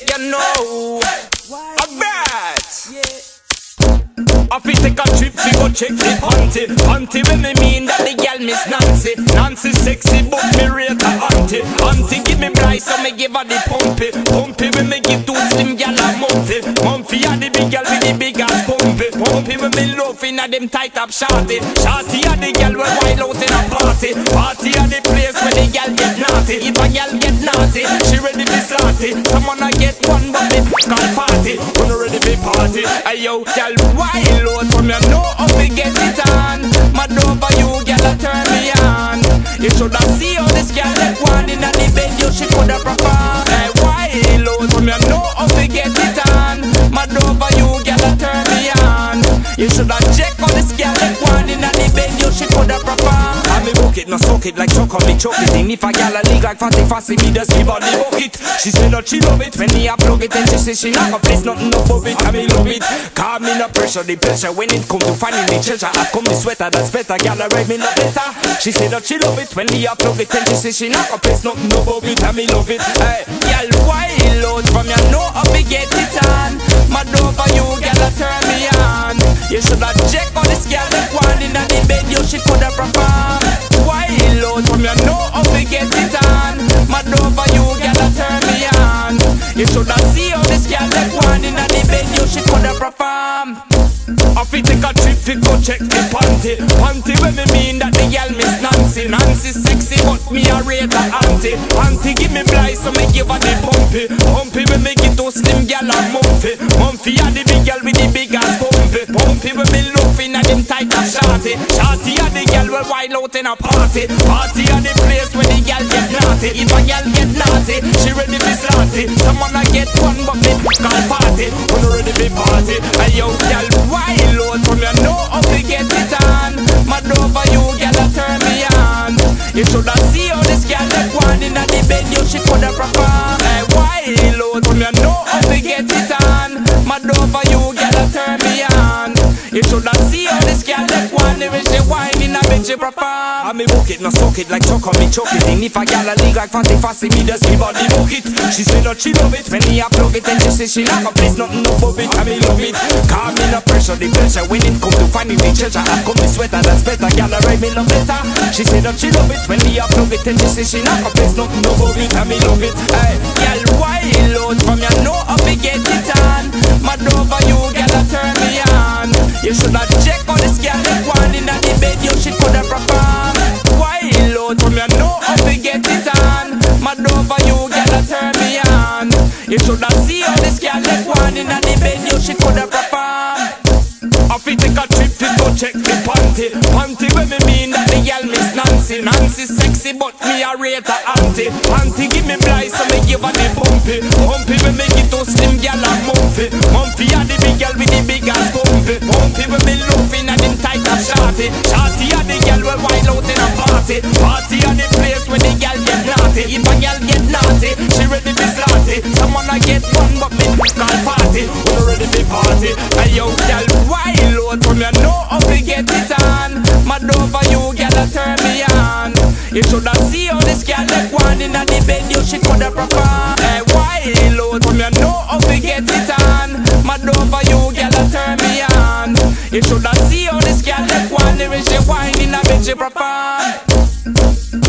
you know. Alright. I fit take a trip to go check the auntie. Auntie when me mean that the girl Miss Nancy. Nancy sexy but me rate her auntie. Auntie give me price so me give her the pumpy. Pumpy when me give two slim girl a mumpy. Mumpy a the big girl with the big ass pumpy. Pumpy when me love inna them tight up shorty. Shorty a the girl when wild out in a party. Party a the place where the girl get naughty. If a girl get naughty, she ready for slaughter. Someone a get one but me call party. When you ready for party, ayo girl wild. Load from you know how we get it on. Mad over you, girl, turn me on. You shoulda see how this girl let one in the bed, you she coulda perform. Hey, why load from you know how we get it on. Mad over you, girl, turn me on. You shoulda check how this girl let one in the bed, you she coulda perform. I me book it, no soak it like choke on me choke it. And if a girl a leak like fatty fussy, me just give her the bucket. She say that she love it when me a plug it, and she say she not gonna place nothing above it. I me love it, call me no pressure the pleasure. When it come to finding the treasure, I come the sweater, that's better. Girl, I ride me no better. She say that she love it when me upload it, and she say she not gonna place nothing above it. I me love it. Hey, girl, why load from you know how we get it on. Mad over you, girl, turn me on. You shoulda check on this girl that one in the bed, you she coulda perform. Why load from you know how we get it on. Mad over you, girl, turn me on. You shoulda see how this girl that one in the bed, you she coulda perform. I fit take a trip to go check the panty. Panty when me mean that the girl Miss Nancy. Nancy sexy but me a rate her auntie. Auntie give me blind so me give her the pumpy. Pumpy when me get to slim girl and mumpy. Mumpy a the big girl with the big ass pumpy. Pumpy when me love inna them tight and shorty. Shorty a the girl well wild out in a party. Party a the place where the girl get naughty. If a girl get naughty, she ready for slaughter. Someone a get one but me call party. When you ready for party, ayo girl why load from you know how we get it on. Mad over you, girl, turn me on. You shoulda see how this girl that one in the bed, you she coulda perform. Hey, why load from you know how we get it on. Mad over you, girl, turn me on. You shoulda see how this girl that one in she wine in the bed, she perform. I me book it, no soak it like choke on me choke it. And if a girl a leak like fatty fussy, me just give her the bucket. She say that she love it when me a plug it, and she say she not gonna place nothing above it. I me love it, call me no pressure the pleasure. When it come to finding the treasure, I come the sweater, that's better. Girl, I ride me no better. She say that she love it when me a plug it, and she say she not gonna place nothing above it. I me love it. Hey, girl, why load from you know how we get it on. Mad over you, girl, turn me on. You shoulda check on this girl that one in the bed, you she coulda perform. Why load from you know how we get it on. Mad over you, girl, turn me on. You shoulda see how this girl that one in the bed, you she coulda perform. I fit take a trip to go check the panty. Panty when me mean that the girl Miss Nancy. Nancy sexy but me a rate her auntie. Auntie give me blind so me give her the pumpy. Pumpy when me get to slim girl and mumpy. Mumpy a the big girl with the big ass pumpy. Pumpy when me love inna them tight and shorty. Shorty a the girl well wild out in a party. Party a the place where the girl get naughty. If a girl get naughty, she ready for slaughter. Someone a get one but me call party. We ready for party. Ayo girl why load from you know how we get it on. Mad over you, girl, turn me on. You shoulda see how this girl that one in the bed, you she coulda perform. Hey, why load from you know how we get it on. Mad over you, girl, turn me on. You shoulda see how this girl that one in she wine in the bed, she perform.